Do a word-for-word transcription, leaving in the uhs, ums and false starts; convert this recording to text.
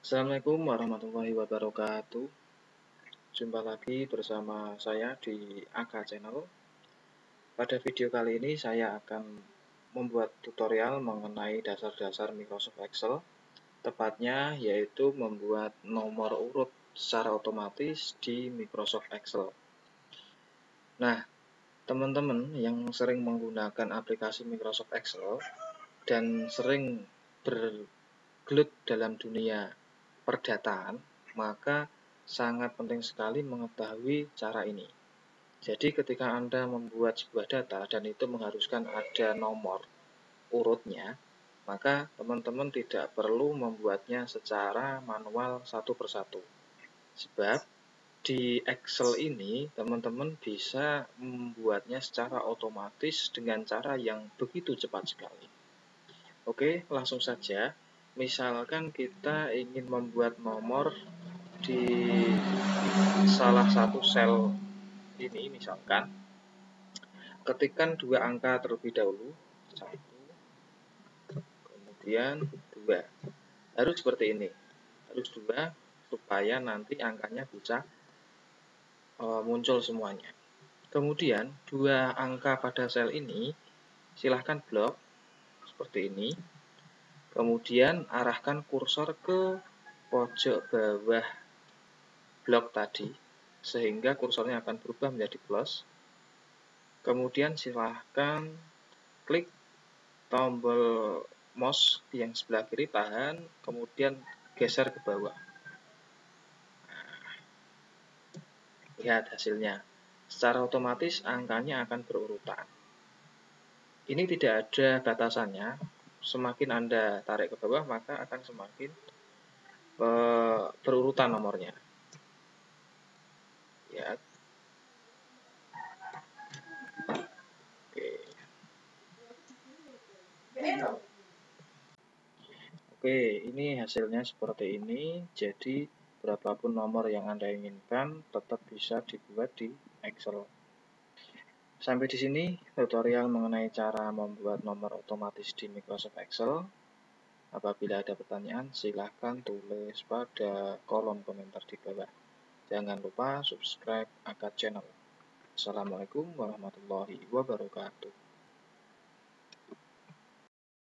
Assalamualaikum warahmatullahi wabarakatuh. Jumpa lagi bersama saya di Aga Channel. Pada video kali ini saya akan membuat tutorial mengenai dasar-dasar Microsoft Excel. Tepatnya yaitu membuat nomor urut secara otomatis di Microsoft Excel. Nah, teman-teman yang sering menggunakan aplikasi Microsoft Excel dan sering bergelut dalam dunia perdataan, maka sangat penting sekali mengetahui cara ini. Jadi ketika Anda membuat sebuah data dan itu mengharuskan ada nomor urutnya, maka teman-teman tidak perlu membuatnya secara manual satu persatu. Sebab di Excel ini teman-teman bisa membuatnya secara otomatis dengan cara yang begitu cepat sekali. Oke, langsung saja. Misalkan kita ingin membuat nomor di salah satu sel ini, misalkan ketikkan dua angka terlebih dahulu, satu, kemudian dua. Harus seperti ini, harus dua supaya nanti angkanya bisa e, muncul semuanya. Kemudian dua angka pada sel ini silahkan blok seperti ini. Kemudian arahkan kursor ke pojok bawah blok tadi, sehingga kursornya akan berubah menjadi plus. Kemudian silahkan klik tombol mouse yang sebelah kiri, tahan, kemudian geser ke bawah. Lihat hasilnya. Secara otomatis angkanya akan berurutan. Ini tidak ada batasannya. Semakin Anda tarik ke bawah, maka akan semakin e, berurutan nomornya. Lihat. Oke. Oke, ini hasilnya seperti ini. Jadi berapapun nomor yang Anda inginkan tetap bisa dibuat di Excel. Sampai di sini tutorial mengenai cara membuat nomor otomatis di Microsoft Excel. Apabila ada pertanyaan, silahkan tulis pada kolom komentar di bawah. Jangan lupa subscribe Aga Channel. Assalamualaikum warahmatullahi wabarakatuh.